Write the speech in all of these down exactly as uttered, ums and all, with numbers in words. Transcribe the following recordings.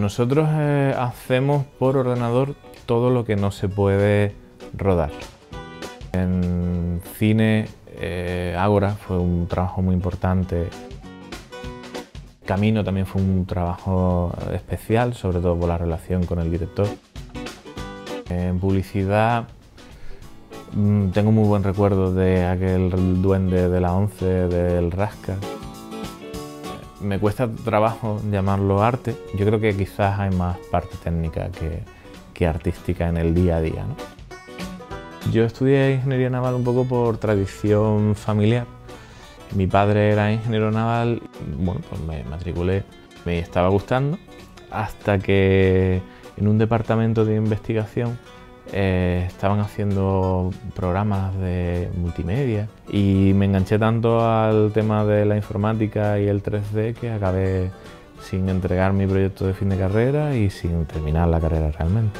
Nosotros eh, hacemos por ordenador todo lo que no se puede rodar. En cine, eh, Ágora fue un trabajo muy importante. Camino también fue un trabajo especial, sobre todo por la relación con el director. En publicidad mmm, tengo muy buen recuerdo de aquel duende de la once, del Rasca. Me cuesta trabajo llamarlo arte. Yo creo que quizás hay más parte técnica que, que artística en el día a día, ¿no? Yo estudié ingeniería naval un poco por tradición familiar. Mi padre era ingeniero naval, bueno, pues me matriculé, me estaba gustando, hasta que en un departamento de investigación eh, estaban haciendo programas de multimedia y me enganché tanto al tema de la informática y el tres D que acabé sin entregar mi proyecto de fin de carrera y sin terminar la carrera realmente.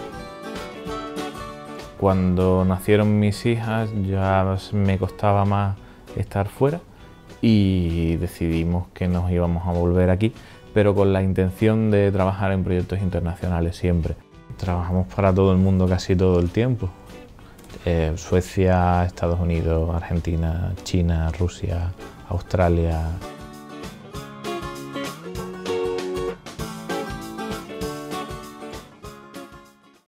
Cuando nacieron mis hijas ya me costaba más estar fuera y decidimos que nos íbamos a volver aquí, pero con la intención de trabajar en proyectos internacionales siempre. Trabajamos para todo el mundo casi todo el tiempo. Eh, Suecia, Estados Unidos, Argentina, China, Rusia, Australia.